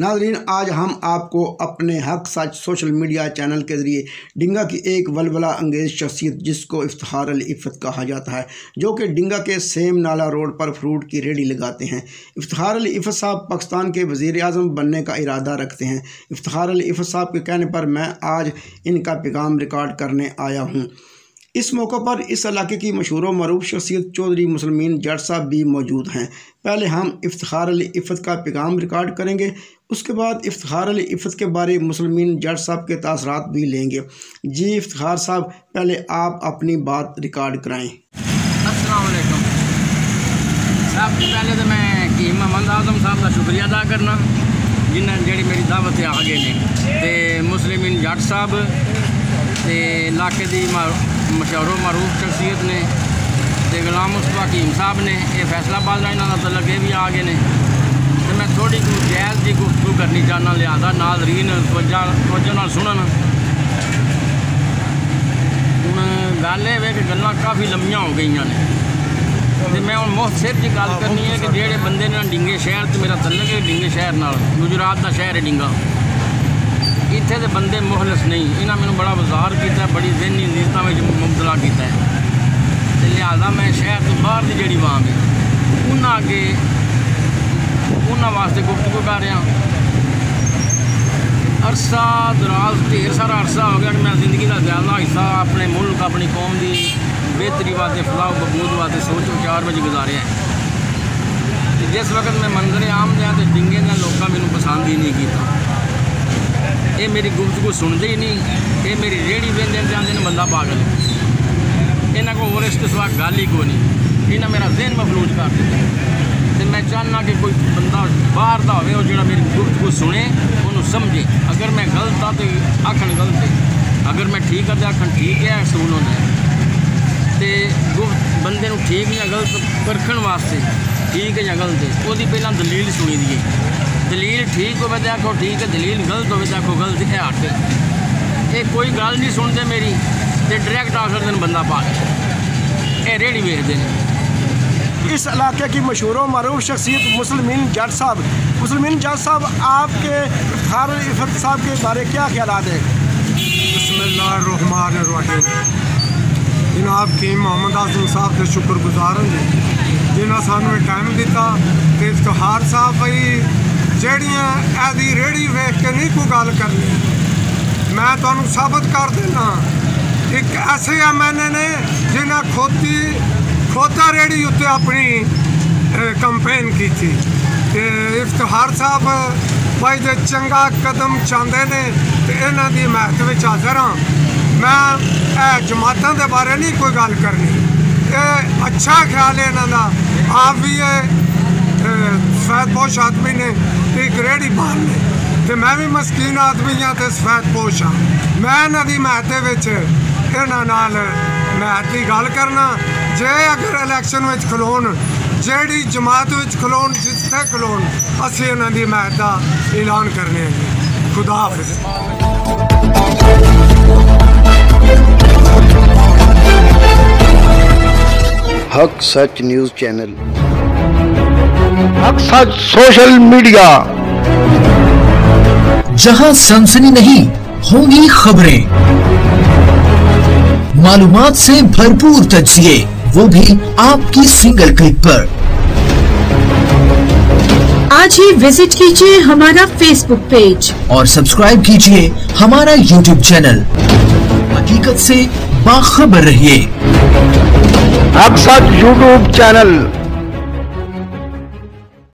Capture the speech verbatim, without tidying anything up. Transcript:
नाज़रीन, आज हम आपको अपने हक सच सोशल मीडिया चैनल के ज़रिए डिंगा की एक वलवला अंगेज़ शख्सियत जिसको इफ्तिखार अल इफ़त कहा जाता है, जो कि डिंगा के सेम नाला रोड पर फ्रूट की रेडी लगाते हैं। इफ्तिखार अल इफ़त साहब पाकिस्तान के वज़ीर आज़म बनने का इरादा रखते हैं। इफ्तिखार अल इफ़त साहब के कहने पर मैं आज इनका पैगाम रिकॉर्ड करने आया हूँ। इस मौके पर इस इलाके की मशहूर व मरूफ शख्सियत चौधरी मुसलमीन जट साहब भी मौजूद हैं। पहले हम इफ्तिखार अल इफ़त का पैगाम रिकॉर्ड करेंगे, उसके बाद इफ्तिखार अल इफ़त के बारे मुसलमीन जट साहब के तासरात भी लेंगे। जी इफ्तिखार साहब, पहले आप अपनी बात रिकॉर्ड कराएँ। अस्सलाम वालेकुम साहब, पहले तो मैं हकीम मोहम्मद आज़म साहब का शुक्रिया अदा करना जिन्हें जी मेरी दावत आ गए ने ते मुसलमीन जट साहब ते इलाके की मशहूर मरूफ शख्सियत ने ते गुलाम मुस्तफा हकीम साहब ने ये फैसलाबाद का इन्हों का तलक भी आ गए हैं। तो मैं थोड़ी जायज़ की गुफ्तगू करनी चाहना, लिहाजा नाज़रीन तवज्जो तवज्जो नाल सुनन। हुण गल ये कि गल्लां काफ़ी लंबियां हो गई ने तो मैं हुण मुख्तसर जी गल करनी है कि जिहड़े बंदे ने डिंगे शहर तो मेरा तलक है डिंगे शहर नाल, गुजरात का शहर है डिंगा। इत्थे दे बंदे मुखलस नहीं, इन्हें मैंने बड़ा बाजार किया, बड़ी ज़हनी नीयतां में मुबतला किया है। तो लिहाजा मैं शहर तो बाहर की जी वाम है उन्होंने अगे उन्होंने वास्ते गुफ्तगू कर रहा। अरसा दराज ढेर सारा अरसा हो गया कि मैं जिंदगी का ज़्यादा हिस्सा अपने मुल्क अपनी कौम की बेहतरी वास्ते फलाह बबूद वास्ते सोच विचार में गुजारे हैं। जिस वक्त मैं मंजर आम दिया तो डिंगे के लोग मैंने पसंद ही नहीं किया। ये मेरी गुफ्तगू सुनते ही नहीं, ये मेरी रेहड़ी वेंदे जाते हैं बंदा पागल है। इन्हों को और इसके सिवा गल ही कोई नहीं, इन्हें मेरा ज़हन मफलूज कर दिया। तो मैं चाहना कि कोई बंदा बाहर का हो जो मेरी गुफ्तगू सुने, उन्होंने समझे। अगर मैं गलत हाँ तो आखन गलत है, अगर मैं ठीक हाँ तो आखन ठीक है, असूल होता है। तो बंदे को ठीक या गलत परखण वास्ते ठीक है या गलत है वो पहला दलील सुनी दी है। दलील ठीक हो तो आखो ठीक है, दलील गलत हो तो आखो गलत है। हट ये कोई गल नहीं सुनते मेरी तो डायरैक्ट आखर दिन बंदा पा गया। ये रेहड़ी वेचते हैं। इस इलाके की मशहूर व मरूफ शख्सियत मुसलमीन जट साहब, मुसलमीन जट साहब आपके इफ्तिखार अल इफ़त साहब के बारे क्या ख्यालात हैं? बिस्मिल्लाहिर्रहमानिर्रहीम। जनाब हकीम मोहम्मद आज़म साहब के शुक्रगुजार हैं जिन्हें सानू टाइम दिता। तो इफ्तिखार साहब भाई जड़ियाँ ऐसी रेहड़ी वेख के नहीं कोई गल करनी, मैं तुहानू साबित कर देना। एक ऐसे एम एन ए ने जिन्हें खोती खोता रेहड़ी उत्ते अपनी कंपेन की थी। इफ्तिखार साहब भाई जो चंगा कदम चाहते हैं तो इन्हों की महत्व में हाज़र हाँ। मैं जमातों के बारे नहीं कोई गल करनी, ये अच्छा ख्याल है इन्हों का। आप भी ये सफेद पोश आदमी ने एक रेहड़ी बाल ने तो मैं भी मस्कीन आदमी हाँ तो सफेद पोश हाँ। मैं इन्हों की महत्व इन्हों नाल महत की गल करना। जे अगर इलैक्शन में खलोन जी जमात में खलोन जिथे खलोन असी इन्हों की महत का ऐलान करने हैं। खुदा हाफिज़। हक सच न्यूज़ चैनल, हक सच सोशल मीडिया, जहां सनसनी नहीं होंगी खबरें, मालूमात से भरपूर तजिए, वो भी आपकी सिंगल क्लिक पर। आज ही विजिट कीजिए हमारा फेसबुक पेज और सब्सक्राइब कीजिए हमारा यूट्यूब चैनल। हकीकत से बाखबर रहिए। हक सच यूट्यूब चैनल।